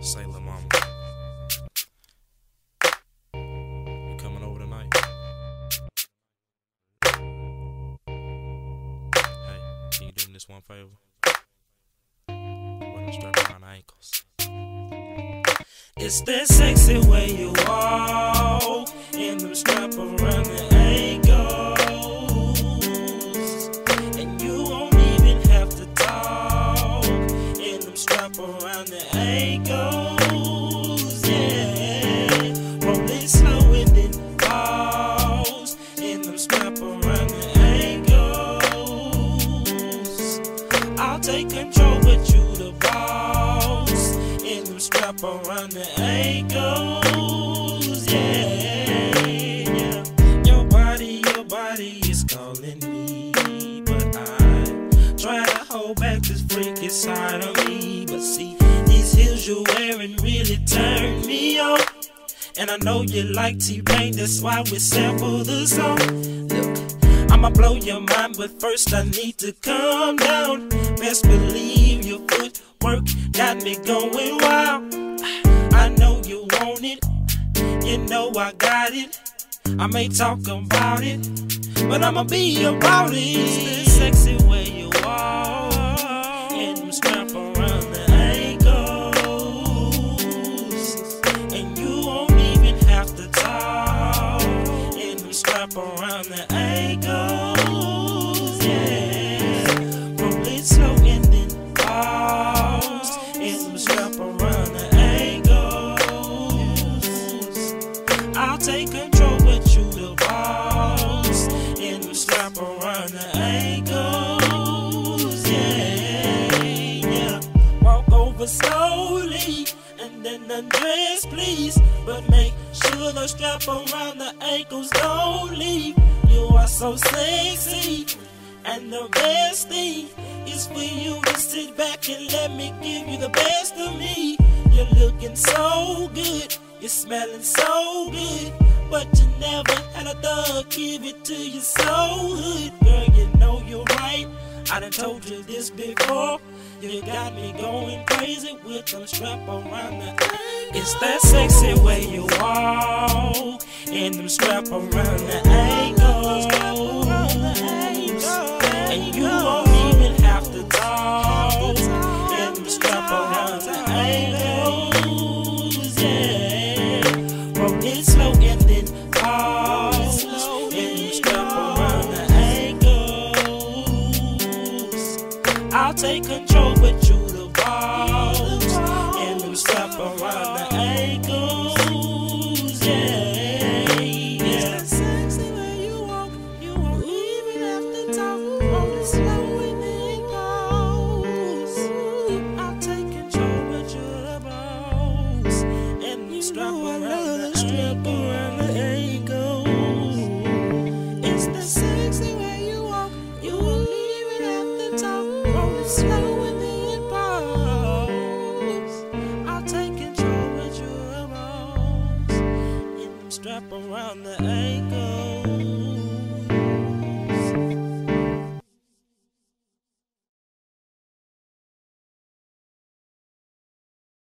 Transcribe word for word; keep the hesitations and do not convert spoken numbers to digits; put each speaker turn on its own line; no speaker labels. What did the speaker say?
Say, lil' mama, you coming over tonight? Hey, can you do me this one favor? Wear them strap around the ankles.
It's that sexy way you walk, and them strap around the ankles, and you won't even have to talk, and them strap around the ankles, yeah. Roll it slow and then pause, and them strap around the ankles. I'll take control, but you the boss, and them strap around the ankles, yeah, yeah. Your body, your body is calling me, but I try to hold back this freaky side of me. But see, these heels you're wearing really turn me on, and I know you like T-Pain, that's why we sample the song. Look, I'ma blow your mind, but first I need to calm down. Best believe your footwork got me going wild. I know you want it, you know I got it. I may talk about it, but I'ma be about it. It's the sexy way you walk, and them strap around the ankles, and you won't even have to talk, and them strap around the ankles, yeah. Roll it slow and then pause, and them strap around the I'll take control, but you the boss, and we strap around the ankles, yeah, yeah. Walk over slowly, and then undress, please, but make sure the strap around the ankles don't leave. You are so sexy, and the best thing is for you to sit back and let me give you the best of me. You're looking so good, you're smelling so good, but you never had a thug give it to you so good. Girl, you know you're right, I done told you this before. You got me going crazy with them strap around the ankles. It's that sexy way you walk, and them strap around the ankles, and you won't even have to talk, and them strap around the ankles, yeah. Roll it slow and then pause, and them strap around the ankles. I'll take control, but you the boss, and them strap around the ankles.